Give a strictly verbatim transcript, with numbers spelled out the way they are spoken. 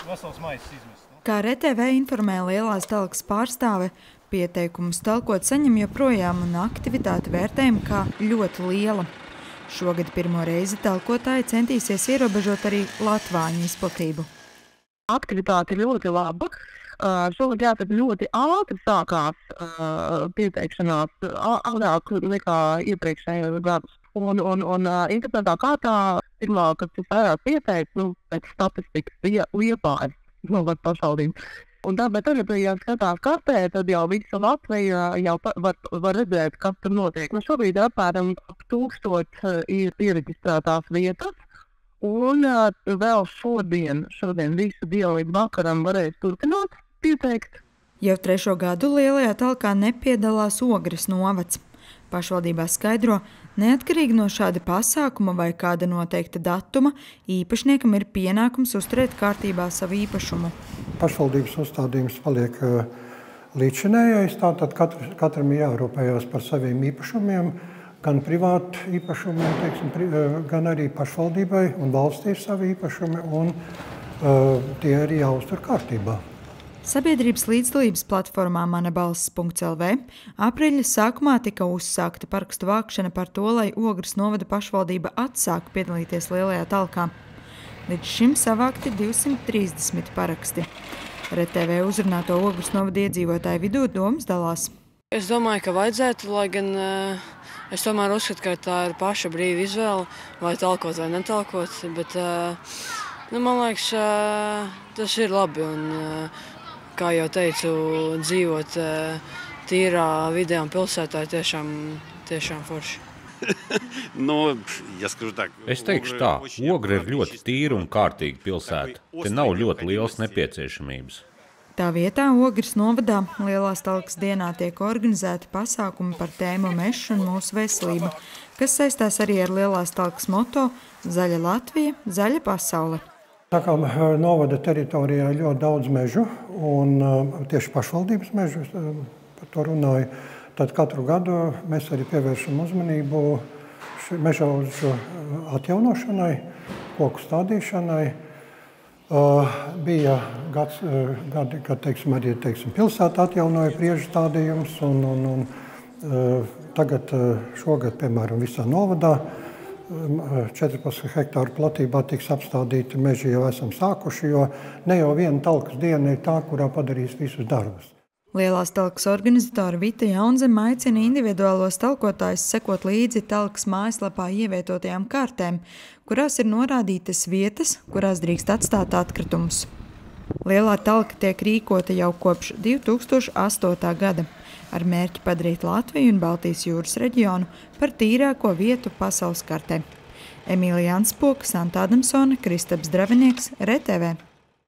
vesels maisis izmest. Kā R T V informē Lielās Talkas pārstāve, pieteikumus talkot saņem joprojām un aktivitāti vērtējam kā ļoti liela. Šogad pirmo reizi talkotāji centīsies ierobežot arī latvāņu izplatību. Aktivitāte ir ļoti laba. Uh, šogad jāsaka ļoti ātri sākās uh, pieteikšanās, ātrāk nekā iepriekšējos gadus. Un, un, un uh, interesantā kārtā pirmā, kas ir vairāk pieteikt, nu, pēc statistikas, bija Liepājas novada pašvaldība. Un tāpēc tagad, ja skatās kartē, tad jau visa Latvija jau var, var redzēt, kas tur notiek. Nu, šobrīd apmēram tūkstots ir pieregistrētās vietas. Un uh, vēl šodien, šodien visu dienu līdz vakaram varēs turpināt pieteikt. Jau trešo gadu Lielajā Talkā nepiedalās Ogres novads. Pašvaldībā skaidro, neatkarīgi no šāda pasākuma vai kāda noteikta datuma, īpašniekam ir pienākums uzturēt kārtībā savu īpašumu. Pašvaldības uzstādījums paliek uh, līdzinējais, tātad katr, katram jārūpējās par saviem īpašumiem, gan privāti īpašumiem, teiksim, pri, gan arī pašvaldībai un valstī ir savi īpašumi, un uh, tie arī jāuztur kārtībā. Sabiedrības līdzdalības platformā manabalss punkts el vē aprīļa sākumā tika uzsākta parakstu vākšana par to, lai Ogres novada pašvaldība atsāk piedalīties Lielajā Talkā. Līdz šim savākti divsimt trīsdesmit paraksti. R T V uzrunāto Ogres novada iedzīvotāju vidū domas dalās. Es domāju, ka vajadzētu, lai gan uh, es tomēr uzskatu, ka tā ir paša brīva izvēle, vai talkot vai netalkot, bet uh, nu, man liekas, uh, tas ir labi un, uh, kā jau teicu, dzīvot uh, tīrā vidē un pilsētā ir tiešām, tiešām forši. no, ja tā, es teikšu tā, Ogre ir ļoti tīra un kārtīga pilsēta. Te nav ļoti liels nepieciešamības. Tā vietā Ogres novadā Lielās Talkas dienā tiek organizēti pasākumi par tēmu Mežs un mūsu veselība, kas saistās arī ar Lielās Talkas moto Zaļa Latvija, zaļa pasaule. Tā kā novada teritorijā ir ļoti daudz mežu, un tieši pašvaldības mežu, par to runāju, tad katru gadu mēs arī pievēršam uzmanību mežaudžu atjaunošanai, koku stādīšanai. Uh, bija gads, uh, gadi, kad teiksim, arī teiksim, pilsēta atjaunoja priežu stādījumus, un, un, un uh, tagad uh, šogad, piemēram, visā novadā uh, četrpadsmit hektāru platībā tiks apstādīti meži, jau esam sākuši, jo ne jau viena talkas diena ir tā, kurā padarīs visus darbus. Lielās Talkas organizatora Vita Jaunzeme aicina individuālos talkotājus sekot līdzi Talkas mājaslapā ievietotajām kartēm, kurās ir norādītas vietas, kurās drīkst atstāt atkritumus. Lielā Talka tiek rīkota jau kopš divi tūkstoši astotā gada ar mērķi padarīt Latviju un Baltijas jūras reģionu par tīrāko vietu pasaules kartē. Emīlija Anspoka, Santa Adamsone, Kristaps Dravinieks, R T V.